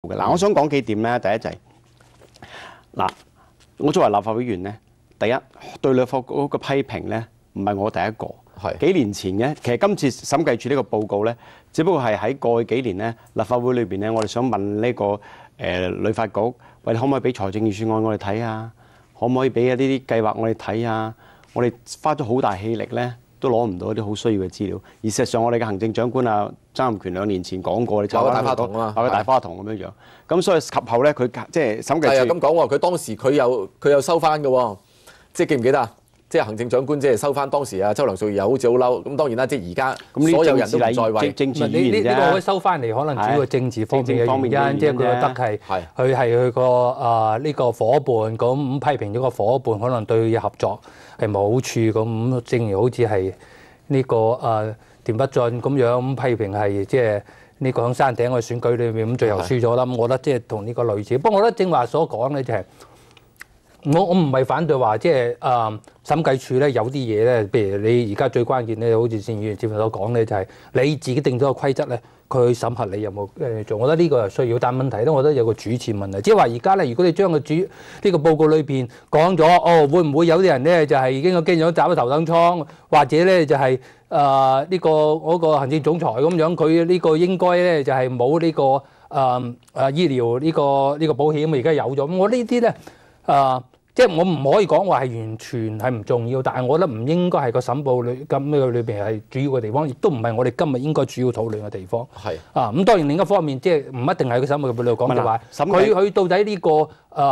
嘅。嗱，我想講幾點咧。第一就係嗱，我作為立法會議員咧，第一對旅發局嘅批評咧，唔係我第一個。係幾年前嘅，其實今次審計署呢個報告咧，只不過係喺過去幾年咧，立法會裏邊咧，我哋想問呢個旅發局，喂，你可唔可以俾財政預算案我哋睇啊？可唔可以俾一啲計劃我哋睇啊？我哋花咗好大氣力咧，都攞唔到一啲好需要嘅資料。而事實上，我哋嘅行政長官啊，曾蔭權2年前講過，你有個大花筒啊， 有個大花筒咁樣樣。咁所以及後咧，佢即係審計署係啊咁講喎，佢當時佢又收翻嘅喎，即係記唔記得啊？即係行政長官即係收翻當時啊，周梁淑怡又好似好嬲。咁當然啦，即係而家所有人都唔在位， 政治語言啫。 呢個可以收翻嚟，可能主要政治方面嘅原因，即係佢覺得係佢係佢個呢個伙伴咁批評咗個伙伴，可能對佢合作係冇好處咁。正如好似係呢個田北俊咁樣批評係即係呢個響山頂嘅選舉裏面咁，最後輸咗啦。咁我覺得即係同呢個類似。不過我覺得正話所講咧就係。我唔係反對話，即係審計署咧有啲嘢咧，譬如你而家最關鍵咧，好似善議員接所講咧，就係你自己定咗個規則咧，佢去審核你有冇做。我覺得呢個係需要，但問題咧，我覺得有個主次問題，即係話而家咧，如果你將個呢個報告裏邊講咗，會唔會有啲人咧就係已經個經長斬咗頭等艙，或者咧就係呢個嗰個行政總裁咁樣，佢呢個應該咧就係冇呢個醫療呢個保險，而家有咗。咁我呢啲咧即係我唔可以講話係完全係唔重要，但係我覺得唔應該係個審報裏邊係主要嘅地方，亦都唔係我哋今日應該主要討論嘅地方。係咁當然另一方面，即係唔一定係個審報報裏講就話佢到底呢個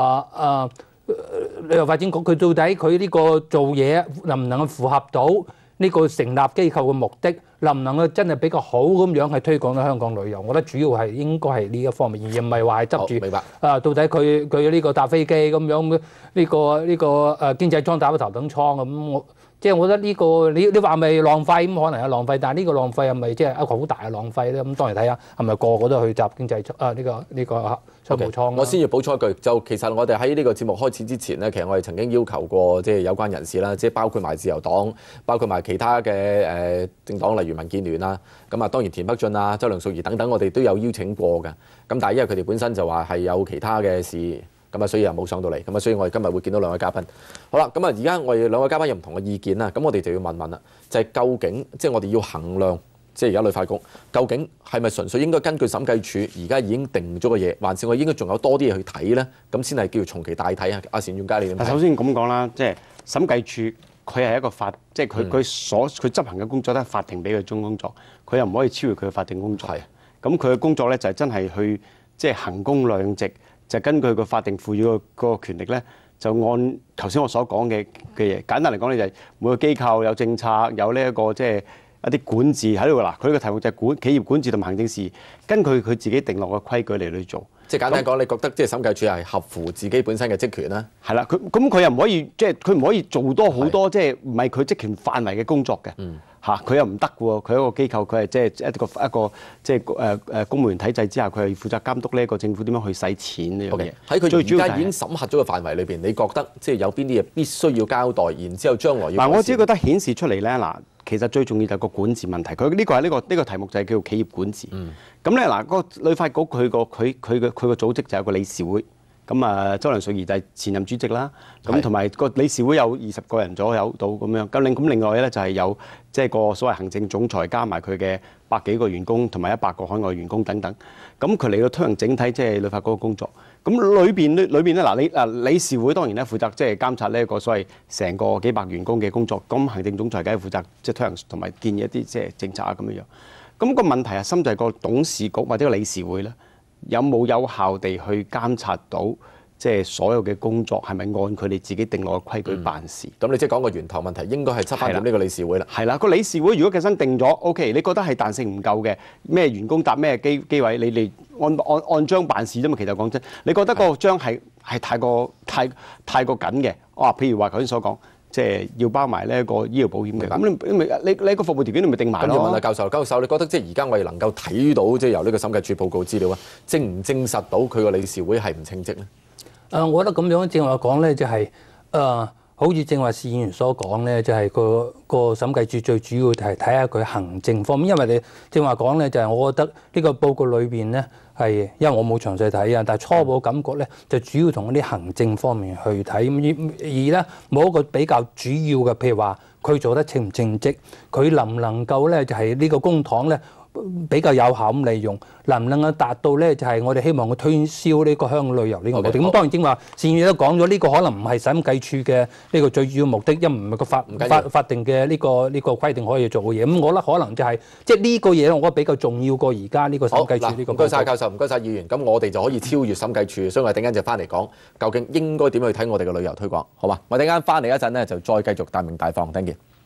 旅遊發展局佢到底佢呢個做嘢能唔能夠符合到呢個成立機構嘅目的，能唔能夠真係比較好咁樣係推廣到香港旅遊？我覺得主要係應該係呢一方面，而唔係話係執住。明白。到底佢呢個搭飛機咁樣呢個經濟艙搭咗頭等艙咁，即係我覺得呢個你話咪浪費咁，可能係浪費，但係呢個浪費係咪即係一個好大嘅浪費咧？咁當然睇下係咪個個都去搭經濟艙呢個商務艙。 我先要補充一句，就其實我哋喺呢個節目開始之前咧，其實我哋曾經要求過即係有關人士啦，即係包括埋自由黨，包括埋其他嘅政黨，例如民建聯啦，咁啊當然田北俊啊、周梁淑怡等等，我哋都有邀請過㗎。咁但係因為佢哋本身就話係有其他嘅事。咁啊，所以又冇上到嚟，咁啊，所以我哋今日會見到兩位嘉賓。好啦，咁啊，而家我哋兩位嘉賓有唔同嘅意見啦，咁我哋就要問問啦，就係究竟即係我哋要衡量，即係而家旅發局究竟係咪純粹應該根據審計署而家已經定咗嘅嘢，還是我應該仲有多啲嘢去睇咧？咁先係叫重其大睇啊！阿單仲偕你點睇？ 首先咁講啦，即係審計署佢係一個法，即係佢執行嘅工作都係法庭俾佢中工作，佢又唔可以超越佢嘅法定工作。係。咁佢嘅工作咧就係真係去即係衡公量值。就根據個法定賦予個權力咧，就按頭先我所講嘅嘢，簡單嚟講咧就係每個機構有政策，有呢一個即係一啲管治喺度嗱。佢呢個題目就係企業管治同埋行政事，根據佢自己定落嘅規矩嚟去做。 即係簡單講，你覺得即係審計署係合乎自己本身嘅職權啦？ 係啦，佢又唔可以即係佢唔可以做多好多即係唔係佢職權範圍嘅工作嘅。佢又唔得嘅喎，佢一個機構，佢係即係一個即係公務員體制之下，佢係負責監督呢一個政府點樣去使錢呢樣嘢。 喺佢而家已經審核咗嘅範圍裏邊，你覺得即係有邊啲嘢必須要交代，然之後將來要？ 我自己覺得顯示出嚟咧其實最重要就係個管治問題。佢呢個係呢個題目就係叫做企業管治。咁咧嗰個旅發局佢個組織就有個理事會。咁啊，周梁淑怡就係前任主席啦。咁同埋個理事會有20個人左右到咁樣。咁另外咧就係有即係個所謂行政總裁加埋佢嘅100幾個員工同埋100個海外員工等等。咁佢嚟到推行整體即係旅發局嘅工作。咁裏邊咧理事會當然咧負責即係監察呢一個所謂成個幾百員工嘅工作。咁行政總裁梗係負責即係推行同埋建議一啲即係政策啊咁樣樣。咁個問題係深就係個董事局或者個理事會咧。有冇有效地去監察到即係所有嘅工作係咪按佢哋自己定落嘅規矩辦事？ 咁你即係講個源頭問題，應該係執翻呢個理事會啦。 係啦，個理事會如果計身定咗 ，OK， 你覺得係彈性唔夠嘅，咩員工搭咩機位，你哋按章辦事啫嘛。其實講真，你覺得個章係太過緊嘅，譬如話頭先所講。即係要包埋呢一個醫療保險嘅，咁你個服務條件你咪定埋咯。 跟住問下教授，你覺得即係而家我哋能夠睇到即係由呢個審計署報告資料啊，證唔證實到佢個理事會係唔稱職咧？ 我覺得咁樣正話講咧，就係好似正話施議員所講咧，就係個審計署最主要就係睇下佢行政方面，因為你正話講咧，就係我覺得呢個報告裏邊咧係，因為我冇詳細睇啊，但係初步感覺咧就主要同嗰啲行政方面去睇，而咧冇一個比較主要嘅，譬如話佢做得稱唔稱職，佢能唔能夠咧就係呢個公帑咧比較有效咁利用，能唔能夠達到咧就係我哋希望佢推銷呢個香港旅遊呢個目的。咁當然正話施議員都講咗，呢個可能唔係審計署嘅呢個最主要目的，因為唔係個法定嘅呢個規定可以做嘅嘢。咁我覺得可能就係即係呢個嘢，我覺得比較重要過而家呢個審計署呢個。 唔該晒教授，唔該晒議員。咁我哋就可以超越審計署，所以我哋陣間就翻嚟講，究竟應該點去睇我哋嘅旅遊推廣，好嘛？我哋陣間翻嚟一陣咧，就再繼續大明大放。Thank you。